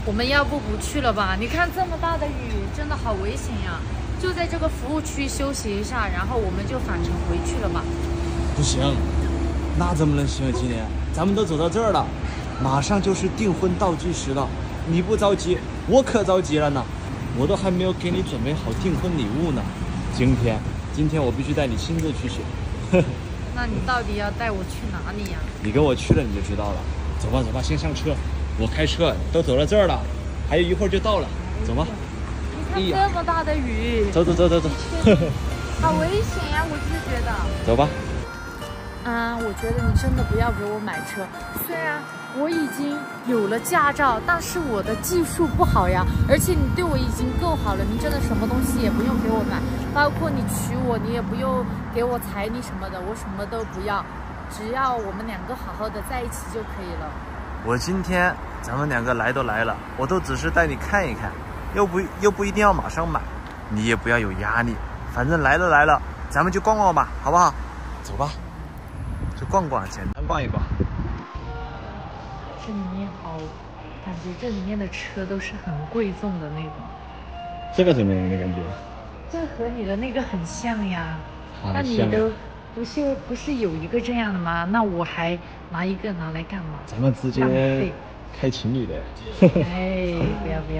我们要不去了吧？你看这么大的雨，真的好危险呀！就在这个服务区休息一下，然后我们就返程回去了吧？ 不行，那怎么能行啊？今年咱们都走到这儿了，马上就是订婚倒计时了。你不着急，我可着急了呢。我都还没有给你准备好订婚礼物呢。今天我必须带你亲自去选。 那你到底要带我去哪里呀？ 你跟我去了你就知道了。走吧走吧，先上车，我开车。都走到这儿了，还有一会儿就到了。走吧。 你看这么大的雨， 走。 好危险呀！我是觉得。 走吧。 我觉得你真的不要给我买车。虽然我已经有了驾照，但是我的技术不好呀。而且你对我已经够好了，你真的什么东西也不用给我买，包括你娶我，你也不用给我彩礼什么的，我什么都不要，只要我们两个好好的在一起就可以了。 我今天咱们两个来都来了，我都只是带你看一看，又不一定要马上买，你也不要有压力。反正来了，咱们就逛逛吧，好不好？走吧。就逛逛，简单逛一逛。 这里面感觉这里面的车都是很贵重的那种。 这个怎么样？你感觉？ 这和你的那个很像呀。那你像的不是有一个这样的吗？那我还拿一个拿来干嘛？ 咱们直接开情侣的。 哎，不要！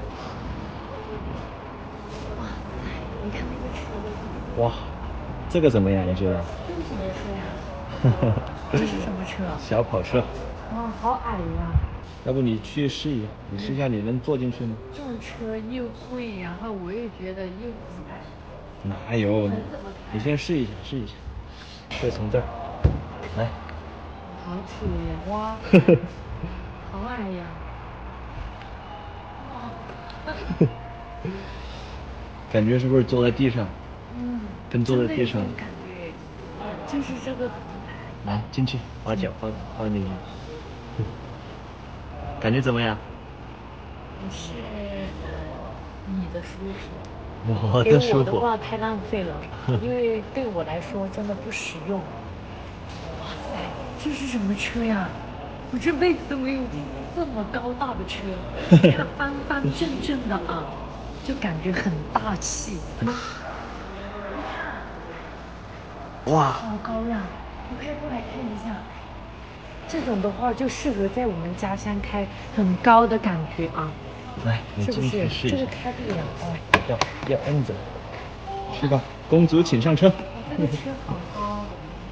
哇塞，你看那个车。 哇，这个怎么样？你觉得？ 这是什么车呀？这是什么车？ 小跑车。 哇，好矮呀！ 要不你去试一下，你试一下你能坐进去吗？ 这种车又贵，然后我又觉得又不矮。 哪有？你先试一下。就从这儿来。 好扯呀！哇，好矮呀！哇， 感觉是不是坐在地上？跟坐在地上。 感觉就是这个。 来进去，把脚放进去。感觉怎么样？ 是你的舒服。 我的舒服。 给我的话太浪费了，因为对我来说真的不实用。哇塞，这是什么车呀？我这辈子都没有这么高大的车，它方方正正的啊，就感觉很大气。 哇， 好高呀！你快过来看一下，这种的话就适合在我们家乡开，很高的感觉啊。 来，你是不是？ 进去试一下。 这个开不了哦。 要摁着。去吧，公主请上车。 这个车好高。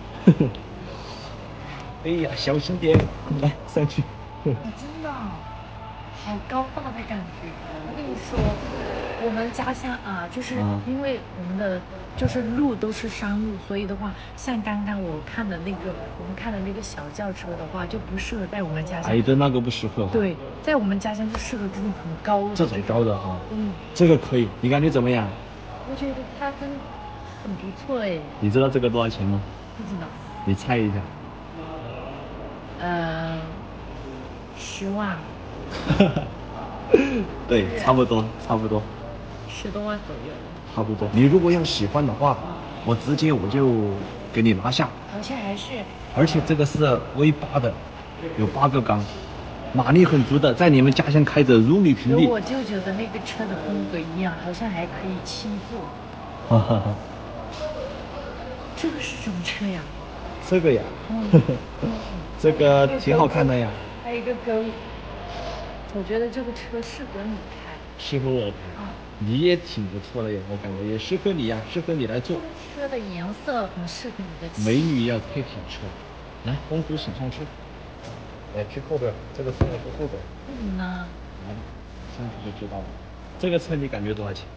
哎呀，小心点，来上去。 真的，好高大的感觉。我跟你说，我们家乡啊，就是因为我们的就是路都是山路，所以的话，像刚刚我们看的那个小轿车的话，就不适合在我们家乡。 矮的那个不适合。 对，在我们家乡就适合这种很高的。 这种高的哈。这个可以，你感觉怎么样？ 我觉得它很不错哎。 你知道这个多少钱吗？ 不知道。 你猜一下。 10万。 对，差不多。 10多万左右。 差不多。你如果要喜欢的话，我就给你拿下。 好像还是。 而且这个是 V8的，有8个缸，马力很足的，在你们家乡开着如履平地。 和我舅舅的那个车的风格一样，好像还可以7座。 哈哈哈。 这个是什么车呀？ 这个呀。这个挺好看的呀。 还有一个钩。我觉得这个车适合你开。 适合我开。你也挺不错的呀，我感觉也适合你呀，适合你来坐。 车的颜色很适合你的。 美女要开跑车。来，公主请上车。来，去后边，这个车要去后边。 为什么呢？ 来，上去就知道了。这个车你感觉多少钱？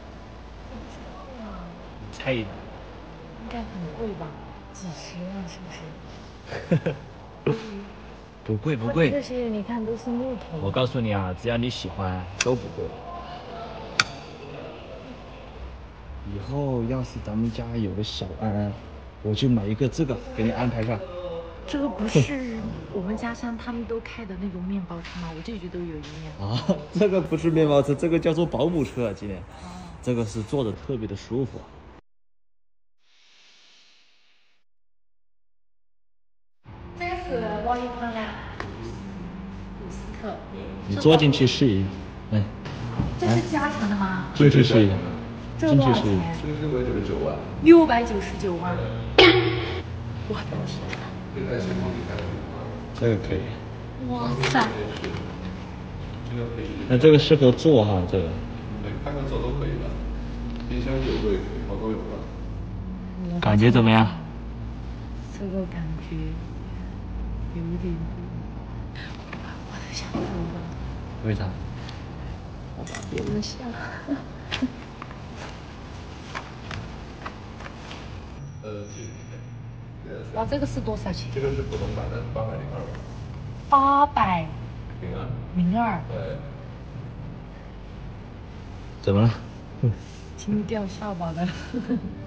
你猜一下。 应该很贵吧？几十万是不是？ 不贵。 这些你看都是木头。 我告诉你啊，只要你喜欢，都不贵。以后要是咱们家有个小安，我就买一个这个给你安排上。 这个不是我们家乡他们都开的那种面包车吗？我舅舅都有一辆。 啊，这个不是面包车，这个叫做保姆车。今天，这个是坐的特别的舒服。 这个是我一款啦，伍斯特。 你坐进去试一下。 来， 这是加长的吗？ 进去试一下。 这个多少钱？ 这个699万。 699万。我的天！ 这在前方你看。 这个可以。 哇塞！ 那这个适合坐哈，这个。 对，看看走都可以的。冰箱有都也可以，好都有了。 感觉怎么样？ 这个感觉有点……我都想走了。 为啥？ 我把别人吓。哇，这个是多少钱？ 这个是普通版的802。 802。 对。 怎么了？ 惊掉下巴了。